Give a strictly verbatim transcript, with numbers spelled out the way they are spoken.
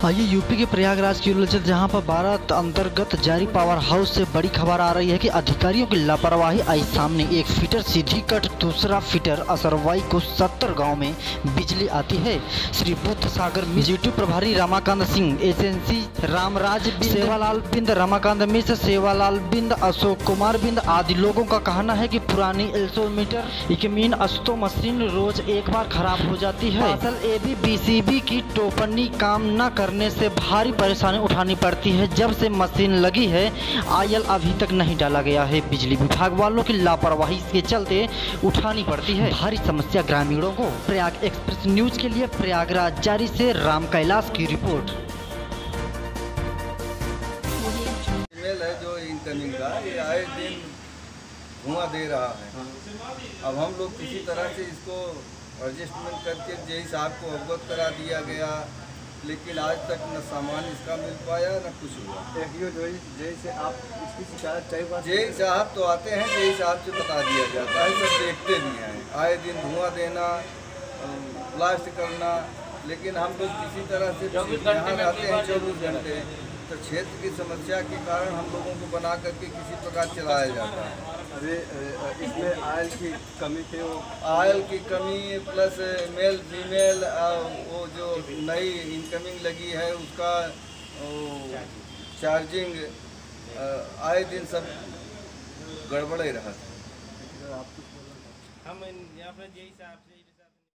आइए यूपी के प्रयागराज की ओर जहां पर भारत अंतर्गत जारी पावर हाउस से बड़ी खबर आ रही है कि अधिकारियों की लापरवाही आई सामने। एक फीटर सीधी कट, दूसरा फीटर असरवाई को सत्तर गांव में बिजली आती है। श्री बुद्ध सागर जीटी प्रभारी रमाकांत सिंह, एजेंसी रामराज सेवालाल बिंद, रमाकांत मिश्र, सेवालाल बिंद, अशोक कुमार बिंद आदि लोगों का कहना है कि पुरानी एल्सोमीटर इकमीन अस्तो मशीन रोज एक बार खराब हो जाती है। असल एबी बीसीबी की टोपनी काम न करने से भारी परेशानी उठानी पड़ती है। जब से मशीन लगी है आयल अभी तक नहीं डाला गया है। बिजली विभाग वालों की लापरवाही के चलते उठानी पड़ती है भारी समस्या ग्रामीणों को। प्रयाग एक्सप्रेस न्यूज के लिए प्रयागराज जारी से राम कैलाश की रिपोर्ट। है जो इनकमिंग का ये आए दिन धुआं दे रहा है। अब हम लोग किसी तरह से इसको एडजस्टमेंट करके जेई साहब को अवगत करा दिया गया, लेकिन आज तक न सामान इसका मिल पाया न कुछ हुआ। जेई से आप इसकी शिकायत कई बार जेई साहब तो आते हैं, जेई साहब से बता दिया जाता है, सब देखते भी हैं। आए दिन धुआं देना, ब्लास्ट करना, लेकिन हम लोग किसी तरह से यहाँ रहते हैं चौबीस घंटे, तो क्षेत्र की समस्या के कारण हम लोगों को बना करके किसी प्रकार चलाया जाता है। अरे इसमें आयल की कमी थी, वो आयल की कमी प्लस मेल फीमेल वो जो नई इनकमिंग लगी है उसका चार्जिंग आए दिन सब गड़बड़े रहा था। हम यहाँ पर जेई साहब से